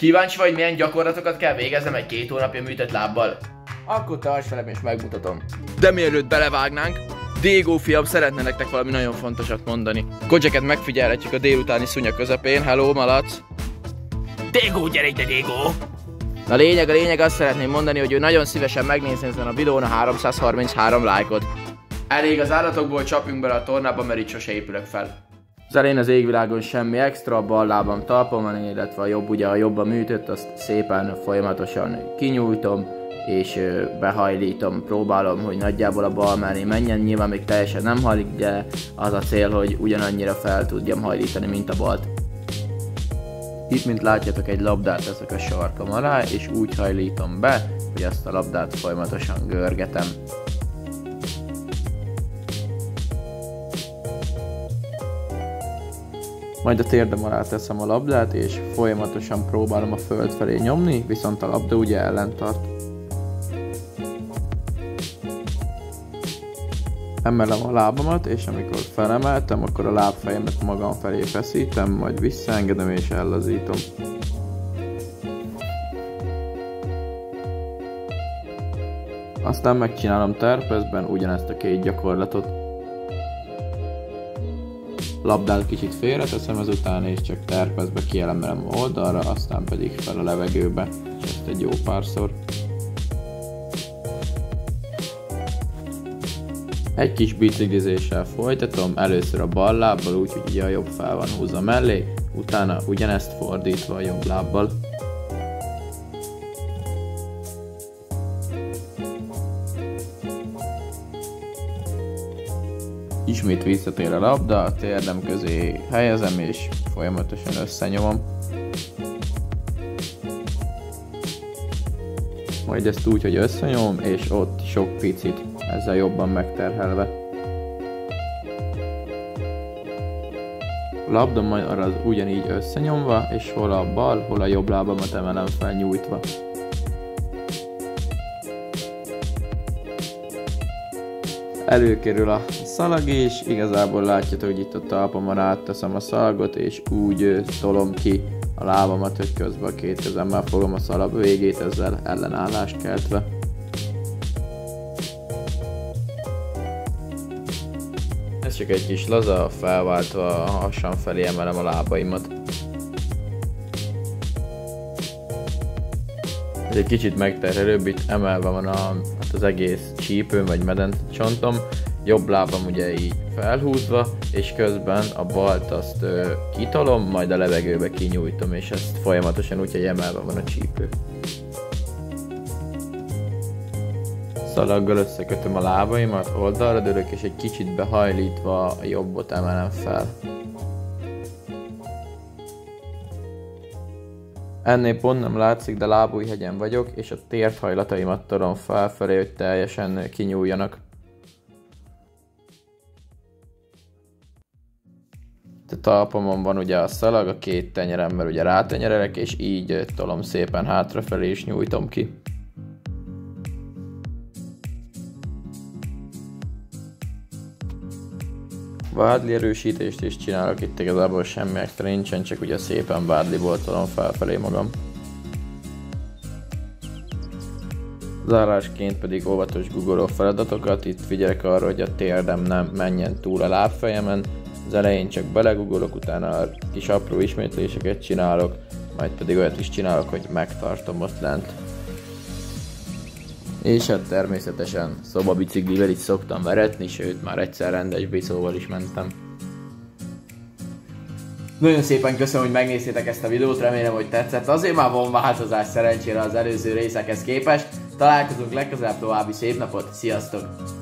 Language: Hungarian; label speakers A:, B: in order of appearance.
A: Kíváncsi vagy, milyen gyakorlatokat kell végeznem egy 2 hónapja műtött lábbal?
B: Akkor tarts velem és megmutatom.
A: De mielőtt belevágnánk, Dégó fiam szeretne nektek valami nagyon fontosat mondani. Kodzseket megfigyelhetjük a délutáni szunya közepén. Hello, malac!
C: Dégó, gyere ide, Dégó!
A: A lényeg azt szeretném mondani, hogy ő nagyon szívesen megnézni ezen a videón a 333 lájkot. Elég az állatokból, csapjunk bele a tornába, mert itt sose épülök fel. Az elején az égvilágon semmi extra, a bal lábam talpon van, illetve a jobb a műtött, azt szépen folyamatosan kinyújtom, és behajlítom, próbálom, hogy nagyjából a bal mellé menjen, nyilván még teljesen nem hajlik, de az a cél, hogy ugyanannyira fel tudjam hajlítani, mint a balt. Itt, mint látjátok, egy labdát teszek a sarkam alá, és úgy hajlítom be, hogy ezt a labdát folyamatosan görgetem. Majd a térdem alá teszem a labdát, és folyamatosan próbálom a föld felé nyomni, viszont a labda ugye ellen tart. Emelem a lábamat, és amikor felemeltem, akkor a lábfejemet magam felé feszítem, majd visszaengedem és ellazítom. Aztán megcsinálom terpezben ugyanezt a 2 gyakorlatot. Labdát kicsit félreteszem ezután, és csak terpezbe kielemelem oldalra, aztán pedig fel a levegőbe, és ezt egy jó párszor. Egy kis biciklizéssel folytatom, először a bal lábbal, úgyhogy ugye a jobb fel van húzva mellé, utána ugyanezt fordítva a jobb lábbal. Ismét visszatér a labda, a térdem közé helyezem és folyamatosan összenyomom. Majd ezt úgy, hogy összenyomom, és ott sok picit, ezzel jobban megterhelve. A labda majd arra ugyanígy összenyomva, és hol a bal, hol a jobb lábamat emelem fel nyújtva. Előkerül a szalag is, igazából látjátok, hogy itt a talpamon átteszem a szalagot, és úgy tolom ki a lábamat, hogy közben a 2 kezemmel fogom a szalag végét, ezzel ellenállást keltve. Ez csak egy kis laza, felváltva a hasam felé emelem a lábaimat. Ez egy kicsit megterhelőbb, itt emelve van az egész csípőm vagy medencecsontom, jobb lábam ugye így felhúzva, és közben a balt azt kitolom, majd a levegőbe kinyújtom, és ezt folyamatosan úgy, hogy emelve van a csípő. Szalaggal összekötöm a lábaimat, oldalra dőlök, és egy kicsit behajlítva a jobbot emelem fel. Ennél pont nem látszik, de lábújhegyen vagyok, és a térdhajlataimat tolom felfelé, hogy teljesen kinyúljanak. A talpamon van ugye a szalag, a 2 tenyeremmel ugye rátenyerelek, és így tolom szépen hátrafelé és nyújtom ki. Vádli erősítést is csinálok, itt igazából semmi extra nincsen, csak ugye szépen vádliból tolom felfelé magam. Zárásként pedig óvatos googoló feladatokat, itt figyelek arra, hogy a térdem nem menjen túl a lábfejemen. Az elején csak belegugolok, utána kis apró ismétléseket csinálok, majd pedig olyat is csinálok, hogy megtartom ott lent. És hát természetesen szobabiciklivel is szoktam veretni, sőt már egyszer rendes bicóval is mentem. Nagyon szépen köszönöm, hogy megnéztétek ezt a videót, remélem, hogy tetszett. Azért már van változás szerencsére az előző részekhez képest. Találkozunk legközelebb, további szép napot, sziasztok!